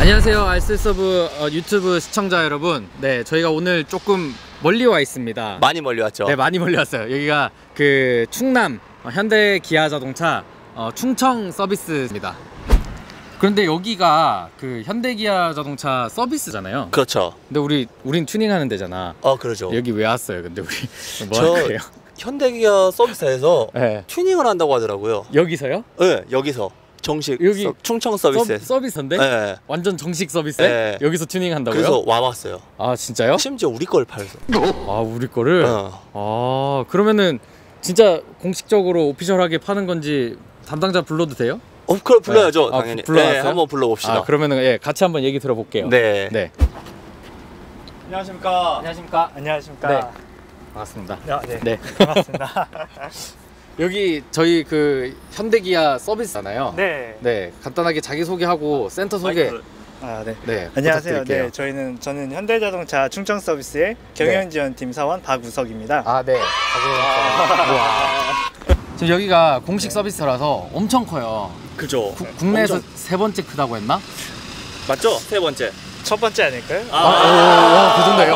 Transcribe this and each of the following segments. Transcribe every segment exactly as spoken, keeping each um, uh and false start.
안녕하세요, 알쓸서브 어, 유튜브 시청자 여러분. 네, 저희가 오늘 조금 멀리 와 있습니다. 많이 멀리 왔죠? 네, 많이 멀리 왔어요. 여기가 그 충남 어, 현대 기아 자동차 어, 충청 서비스입니다. 그런데 여기가 그 현대 기아 자동차 서비스잖아요. 그렇죠. 근데 우리 우린 튜닝하는 데잖아. 어, 그러죠. 여기 왜 왔어요? 근데 우리 뭐 저 할 거예요? 현대 기아 서비스에서 네. 튜닝을 한다고 하더라고요. 여기서요? 네, 여기서 정식 여기 서, 충청 서비스에서. 서, 서비스인데? 네. 완전 정식 서비스? 네. 여기서 튜닝 한다고요? 그래서 와봤어요. 아, 진짜요? 심지어 우리 걸 팔서. 아, 우리 거를? 어. 아, 그러면은 진짜 공식적으로 오피셜하게 파는 건지 담당자 불러도 돼요? 어, 그걸 불러야죠. 네. 당연히. 아, 불러왔어요? 네, 한번 불러봅시다. 아, 그러면은 예, 같이 한번 얘기 들어볼게요. 네. 네. 안녕하십니까. 안녕하십니까. 안녕하십니까. 네. 반갑습니다. 야, 네. 네. 반갑습니다. 여기 저희 그 현대기아 서비스잖아요. 네. 네. 간단하게 자기 소개하고 센터 소개. 아, 네. 네. 안녕하세요. 부탁드릴게요. 네, 저희는 저는 현대자동차 충청 서비스의 경영지원팀 사원 박우석입니다. 아, 네. 우와. 지금 여기가 공식 서비스라서 엄청 커요. 그죠. 구, 국내에서 엄청... 세 번째 크다고 했나? 맞죠? 세 번째. 첫 번째 아닐까요? 아, 아, 오, 그 정도예요.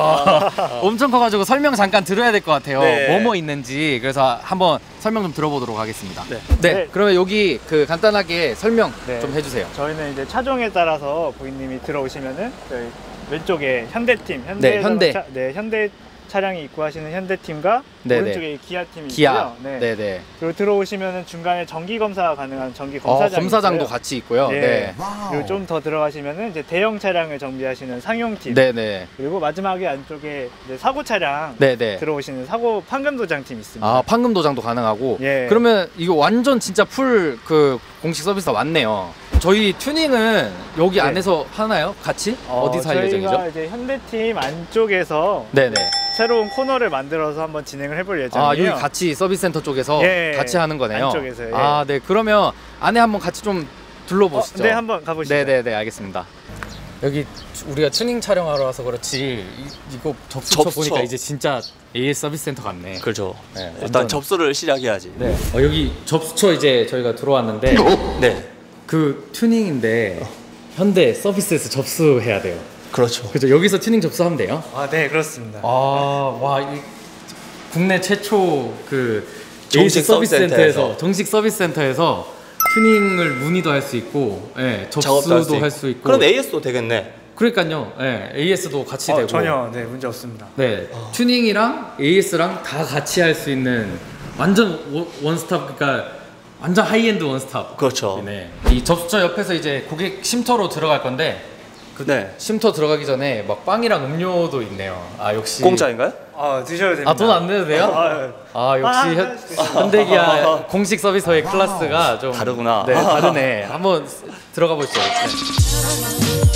아, 엄청 커가지고 설명 잠깐 들어야 될 것 같아요. 네. 뭐뭐 있는지. 그래서 한번 설명 좀 들어보도록 하겠습니다. 네. 네. 네. 그러면 여기 그 간단하게 설명 네. 좀 해주세요. 저희는 이제 차종에 따라서 고객님이 들어오시면은 저희 왼쪽에 현대팀, 현대 네, 현대. 자동차, 네, 현대 차량이 입고하시는 현대팀과 네네. 오른쪽에 기아팀이 기아. 있고요. 네. 네네. 그리고 들어오시면은 중간에 정기 검사 가능한 정기 어, 검사장이 검사장도 있어요. 같이 있고요. 네. 네. 그리고 좀 더 들어가시면은 이제 대형 차량을 정비하시는 상용팀. 네네. 그리고 마지막에 안쪽에 이제 사고 차량 네네. 들어오시는 사고 판금 도장팀 있습니다. 아, 판금 도장도 가능하고. 예. 그러면 이거 완전 진짜 풀 그 공식 서비스가 왔네요. 저희 튜닝은 여기 네. 안에서 하나요? 같이? 어, 디서 할 저희가 예정이죠? 이제 현대팀 안쪽에서 네네. 새로운 코너를 만들어서 한번 진행을 해볼 아, 예정이에요. 여기 같이 서비스 센터 쪽에서 예, 같이 하는 거네요. 안쪽에서, 예. 아, 네. 그러면 안에 한번 같이 좀 둘러보시죠. 어, 네, 한번 가보시죠. 네네네, 알겠습니다. 여기 우리가 튜닝 촬영하러 와서 그렇지 이, 이거 접수처 접수처. 보니까 이제 진짜 에이에스 서비스 센터 같네. 그렇죠. 네, 일단 완전- 접수를 시작해야지. 네. 어, 여기 접수처 이제 저희가 들어왔는데 네. 그 튜닝인데 현대 서비스에서 접수해야 돼요. 그렇죠. 그죠? 여기서 튜닝 접수하면 돼요? 아, 네, 그렇습니다. 아, 와, 이 국내 최초 그 정식 에이에스 서비스 서비스 센터에서 센터에서. 정식 서비스 센터에서 튜닝을 문의도 할 수 있고, 예, 작업도 접수도 할 수 있고. 그럼 에이에스도 되겠네. 그러니까요, 예, 에이에스도 같이 어, 되고. 전혀 네, 문제 없습니다. 네, 튜닝이랑 에이에스랑 다 같이 할 수 있는 완전 원- 원스톱, 그러니까 완전 하이엔드 원스톱. 그렇죠. 네. 이 접수처 옆에서 이제 고객 쉼터로 들어갈 건데. 그 네. 쉼터 들어가기 전에 막 빵이랑 음료도 있네요. 아, 역시 공짜인가요? 아, 드셔도 됩니다. 아, 돈 안 내도 돼요? 아, 아, 역시 아, 현, 아, 현대기아 공식 서비스의 클래스가 좀 다르구나. 네, 다르네. 한번 스- 들어가 보시죠. 네.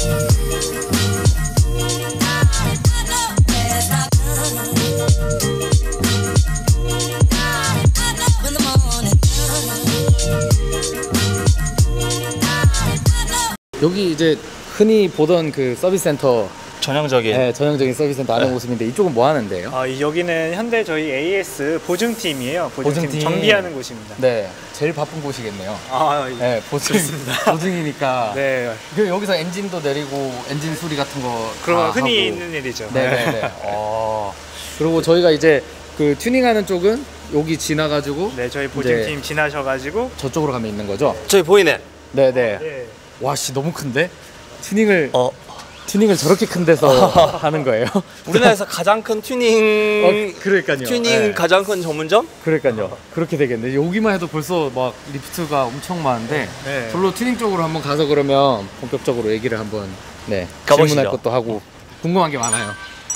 여기 이제 흔히 보던 그 서비스 센터, 전형적인. 네, 전형적인 서비스 센터 안에 모습인데 이쪽은 뭐 하는데요? 아, 이- 여기는 현대 저희 에이에스 보증팀이에요. 보증팀, 보증팀. 정비하는 곳입니다. 네, 제일 바쁜 곳이겠네요. 아, 네, 보증, 보증이니까. 네. 그 여기서 엔진도 내리고 엔진 수리 같은 거 그런 다 흔히 하고. 있는 일이죠. 네네네. 어. 그리고 저희가 이제 그 튜닝하는 쪽은 여기 지나가지고 네, 저희 보증팀 지나셔가지고 저쪽으로 가면 있는 거죠? 저기 보이네. 네네. 네. 와씨 너무 큰데? 튜닝을 어. 튜닝을 저렇게 큰 데서 하는 거예요? 우리나라에서 가장 큰 튜닝 어, 그러니까요. 튜닝 네. 가장 큰 전문점? 그러니까요. 그렇게 되겠네. 여기만 해도 벌써 막 리프트가 엄청 많은데 네. 별로 튜닝 쪽으로 한번 가서 그러면 본격적으로 얘기를 한번 네 가보시죠. 질문할 것도 하고 궁금한 게 많아요.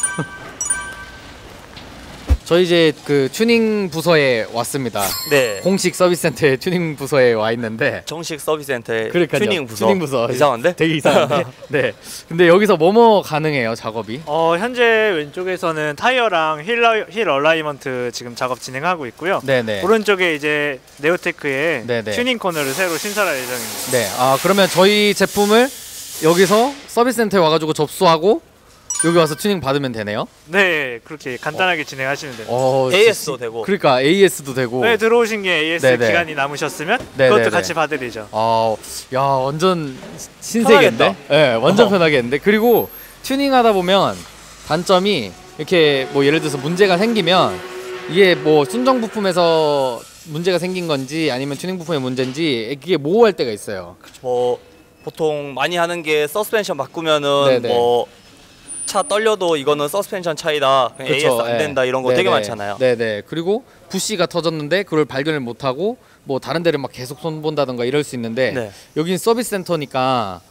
저희 이제 그 튜닝 부서에 왔습니다. 네. 공식 서비스 센터의 튜닝 부서에 와 있는데 정식 서비스 센터의 그러니까요. 튜닝 부서. 튜닝 부서 이상한데? 되게 이상한데. 네. 근데 여기서 뭐뭐 가능해요 작업이? 어, 현재 왼쪽에서는 타이어랑 힐, 라- 힐 얼라이먼트 지금 작업 진행하고 있고요. 네네. 오른쪽에 이제 네오테크의 네네. 튜닝 코너를 새로 신설할 예정입니다. 네. 아 그러면 저희 제품을 여기서 서비스 센터에 와가지고 접수하고 여기 와서 튜닝 받으면 되네요. 네, 그렇게 간단하게 진행하시면 됩니다. 어, 에이에스도 되고. 그러니까 에이에스도 되고. 네, 들어오신 게 에이에스 네네. 기간이 남으셨으면 네네네. 그것도 같이 받으리죠. 아, 야 완전 신세계인데? 편하겠다. 네, 완전 어. 편하겠는데. 그리고 튜닝하다 보면 단점이 이렇게 뭐 예를 들어서 문제가 생기면 이게 뭐 순정 부품에서 문제가 생긴 건지 아니면 튜닝 부품의 문제인지 그게 모호할 때가 있어요. 뭐 보통 많이 하는 게 서스펜션 바꾸면은 네네. 뭐 차 떨려도 이거는 서스펜션 차이다. 그냥 그쵸, 에이에스 안 예. 된다 이런 거 되게 네네. 많잖아요. 네네. 그리고 부시가 터졌는데 그걸 발견을 못하고 뭐 다른 데를 막 계속 손본다던가 이럴 수 있는데 네. 여긴 서비스 센터니까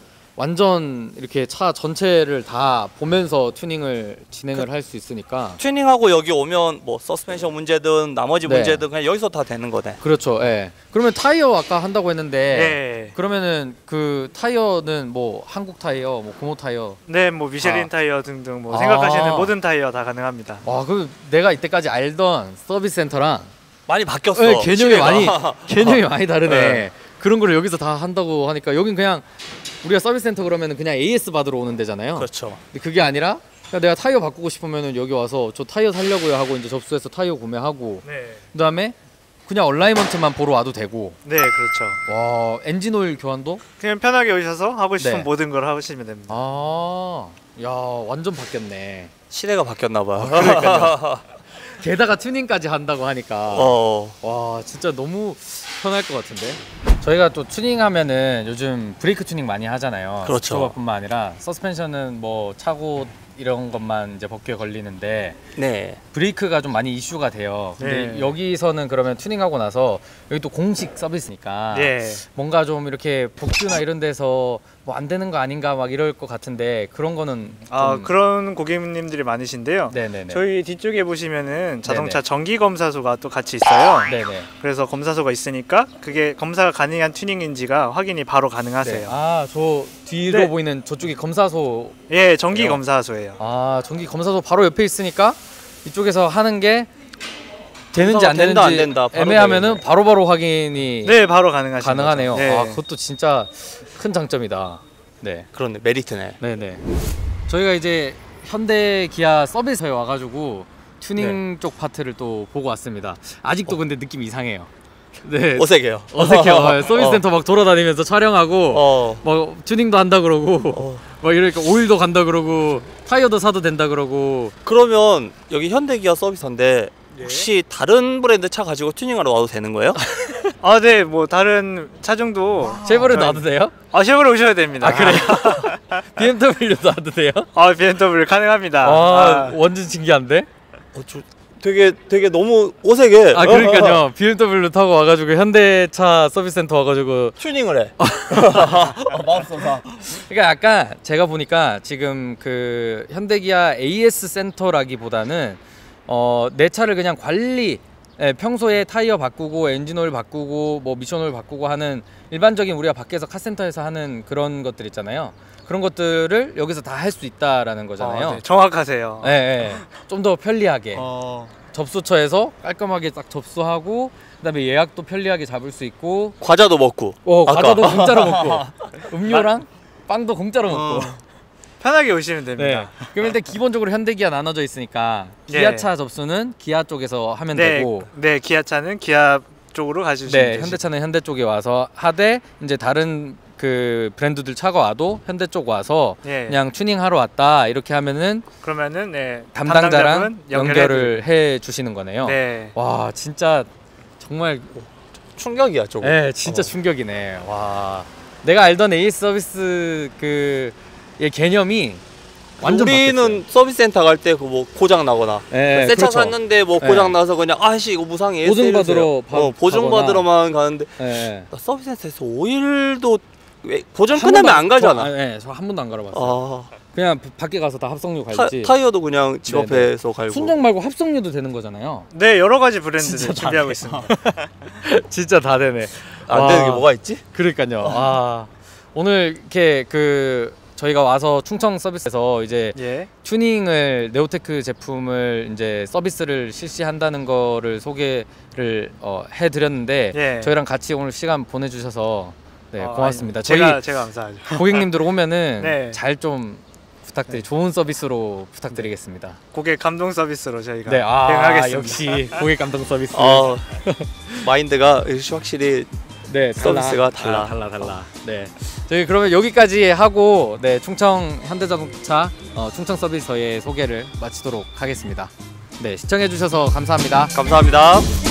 완전 이렇게 차 전체를 다 보면서 튜닝을 진행을 그- 할 수 있으니까. 튜닝하고 여기 오면 뭐 서스펜션 문제든 나머지 네. 문제든 그냥 여기서 다 되는 거네. 그렇죠. 예. 그러면 타이어 아까 한다고 했는데 네. 그러면은 그 타이어는 뭐 한국 타이어, 뭐 고모 타이어. 네, 뭐 미쉐린 아. 타이어 등등 뭐 아. 생각하시는 모든 타이어 다 가능합니다. 와, 그 내가 이때까지 알던 서비스 센터랑 많이 바뀌었어. 네, 개념이 시대가. 많이 개념이 많이 다르네. 네. 그런 거를 여기서 다 한다고 하니까 여긴 그냥 우리가 서비스 센터 그러면은 그냥 에이에스 받으러 오는 데잖아요. 그렇죠. 근데 그게 아니라 그냥 내가 타이어 바꾸고 싶으면은 여기 와서 저 타이어 살려고요 하고 이제 접수해서 타이어 구매하고 네. 그다음에 그냥 얼라이먼트만 보러 와도 되고. 네, 그렇죠. 와, 엔진 오일 교환도? 그냥 편하게 오셔서 하고 싶은 네. 모든 걸 하시면 됩니다. 아, 야 완전 바뀌었네. 시대가 바뀌었나 봐. 그러니까요. 게다가 튜닝까지 한다고 하니까 어. 와 진짜 너무 편할 것 같은데. 저희가 또 튜닝하면은 요즘 브레이크 튜닝 많이 하잖아요. 그렇죠. 스토어뿐만 아니라 서스펜션은 뭐 차고 이런 것만 이제 법규에 걸리는데 네. 브레이크가 좀 많이 이슈가 돼요. 근데 네. 여기서는 그러면 튜닝하고 나서 여기 또 공식 서비스니까 네. 뭔가 좀 이렇게 복규나 이런 데서 뭐 안 되는 거 아닌가 막 이럴 것 같은데 그런 거는 아, 좀... 그런 고객님들이 많으신데요. 네네네. 저희 뒤쪽에 보시면은 자동차 네네. 정기 검사소가 또 같이 있어요. 네네. 그래서 검사소가 있으니까 그게 검사가 가능한 튜닝인지가 확인이 바로 가능하세요. 네. 아, 저 뒤로 네. 보이는 저쪽이 검사소. 예, 정기 그래요? 검사소예요. 아, 전기 검사소 바로 옆에 있으니까 이쪽에서 하는 게 되는지 검사가 안 되는지 된다, 안 된다, 바로 애매하면은 되겠네. 바로바로 확인이 네, 바로 가능하신 가능하네요. 거죠. 네. 아, 그것도 진짜 큰 장점이다. 네. 그렇네. 메리트네. 네네. 저희가 이제 현대 기아 서비스에 와가지고 튜닝 쪽 파트를 또 보고 왔습니다. 아직도 근데 느낌 이상해요. 네. 어색해요. 어색해요. 서비스 어. 센터 막 돌아다니면서 촬영하고 어. 뭐 튜닝도 한다 그러고 어. 막 이러니까 오일도 간다 그러고 타이어도 사도 된다 그러고. 그러면 여기 현대기아 서비스인데 네. 혹시 다른 브랜드 차 가지고 튜닝하러 와도 되는 거예요? 아, 네, 뭐 다른 차종도 쉐보레 저희- 놔도 돼요? 아, 쉐보레 오셔야 됩니다. 아 그래요? 비엠더블유도 놔도 돼요? 아, 비엠더블유 가능합니다. 아, 아, 완전 신기한데? 어, 저 되게 되게 너무 어색해. 아 그러니까요. 비엠더블유 타고 와가지고 현대차 서비스 센터 와가지고 튜닝을 해. 마법소사. 그러니까 약간 제가 보니까 지금 그 현대기아 에이에스 센터라기보다는 어, 내 차를 그냥 관리, 예, 평소에 타이어 바꾸고 엔진 오일 바꾸고 뭐 미션 오일 바꾸고 하는 일반적인 우리가 밖에서 카센터에서 하는 그런 것들 있잖아요. 그런 것들을 여기서 다 할 수 있다라는 거잖아요. 아, 네, 정확하세요. 예, 예. 좀 더 편리하게 어, 접수처에서 깔끔하게 딱 접수하고 그다음에 예약도 편리하게 잡을 수 있고 과자도 먹고. 어, 아까. 과자도 공짜로 먹고 음료랑 빵도 공짜로 먹고. 어, 편하게 오시면 네. 됩니다. 그럼 일단 기본적으로 현대기아 나눠져 있으니까 네. 기아차 접수는 기아 쪽에서 하면 네, 되고, 네, 기아차는 기아 쪽으로 가주시면 네, 되시죠. 현대차는 현대 쪽에 와서 하되 이제 다른 그 브랜드들 차가 와도 현대 쪽 와서 네. 그냥 튜닝하러 왔다 이렇게 하면은 그러면은 네, 담당자랑 담당자분 연결을 해 주시는 거네요. 네. 와 진짜 정말 충격이야 조금. 네, 진짜 어. 충격이네. 와, 내가 알던 에이에스 서비스 그의 개념이 완전 우리는 바뀌었어요. 서비스 센터 갈 때 그 뭐 고장 나거나 네, 새 차 그렇죠. 샀는데 뭐 네. 고장 나서 그냥 아씨 이거 무상이에요. 보증 받으러 바- 어, 보증 가거나. 받으러만 가는데 네. 나 서비스 센터에서 오일도 왜 보증 한 끝나면 번도 안 가잖아. 저, 아, 네, 저 한 번도 안 갈아봤어요. 아, 그냥 바- 밖에 가서 다 합성유 타, 갈지. 타이어도 그냥 집 네네. 앞에서 갈고. 순정 말고 합성유도 되는 거잖아요. 네, 여러 가지 브랜드들 진짜 준비하고 다네. 있습니다. 진짜 다 되네. 안 와. 되는 게 뭐가 있지? 그러니까요. 아, 오늘 이렇게 그 저희가 와서 충청 서비스에서 이제 예. 튜닝을 네오테크 제품을 이제 서비스를 실시한다는 거를 소개를 어, 해드렸는데 예. 저희랑 같이 오늘 시간 보내주셔서 네, 어, 고맙습니다. 아니, 저희 제가 제가 감사하죠. 고객님들 오면은 네. 잘 좀 부탁드리 좋은 서비스로 부탁드리겠습니다. 고객 감동 서비스로 저희가 네, 아 대응하겠습니다. 역시 고객 감동 서비스. 어, 마인드가 확실히 네, 서비스가 달라. 아, 달라 달라. 네. 저희 그러면 여기까지 하고 네, 충청 현대자동차 어, 충청 서비스 저의 소개를 마치도록 하겠습니다. 네, 시청해 주셔서 감사합니다. 감사합니다.